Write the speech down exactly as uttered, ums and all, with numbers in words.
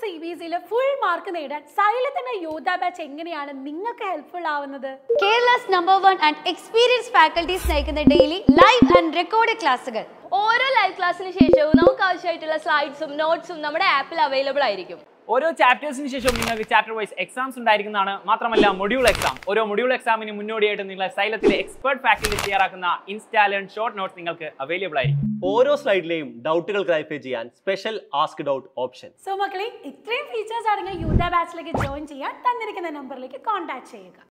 C B S E full mark നേടാൻ സൈലത്തിന്റെ Yodha batch എങ്ങനെയാണ് നിങ്ങൾക്ക് ഹെൽപ്ഫുൾ ആവുന്നത്? Kerala's number one and experienced faculties നയിക്കുന്ന ഡെയിലി ലൈവ് ആൻഡ് റെക്കോർഡ് ക്ലാസുകൾ. ഓരോ ലൈവ് ക്ലാസ്സിന് ശേഷവും നമുക്ക് ആവശ്യമായിട്ടുള്ള സ്ലൈഡ്സും നോട്ട്സും നമ്മുടെ ആപ്പിൽ അവൈലബിൾ ആയിരിക്കും. ഓരോ ചാപ്റ്റേഴ്സിന് ശേഷം നിങ്ങൾക്ക് ചാപ്റ്റർ വൈസ് എക്സാംസ് ഉണ്ടായിരിക്കുന്നതാണ്. മാത്രമല്ല മൊഡ്യൂൾ എക്സാം. ഓരോ മൊഡ്യൂൾ എക്സാമിന് മുന്നോടിയായിട്ട് നിങ്ങളെ സൈലത്തിലെ എക്സ്പെർട്ട് ഫാക്കൽറ്റി തയ്യാറാക്കുന്ന ഇൻസ്റ്റാൾ ആൻഡ് ഷോർട്ട് നോട്ട്സ് നിങ്ങൾക്ക് അവൈലബിൾ ആയിരിക്കും. ഓരോ സ്ലൈഡിലെയും ഡൗട്ടുകൾ ക്ലാരിഫൈ ചെയ്യാൻ special ask doubt option. So മക്കളെ, ഇത്രയും ഫീച്ചേഴ്സ് അടങ്ങിയ യൂത ബാച്ചിലേക്ക് ജോയിൻ ചെയ്യാൻ തന്നിരിക്കുന്ന നമ്പറിലേക്ക് കോൺടാക്ട് ചെയ്യുക.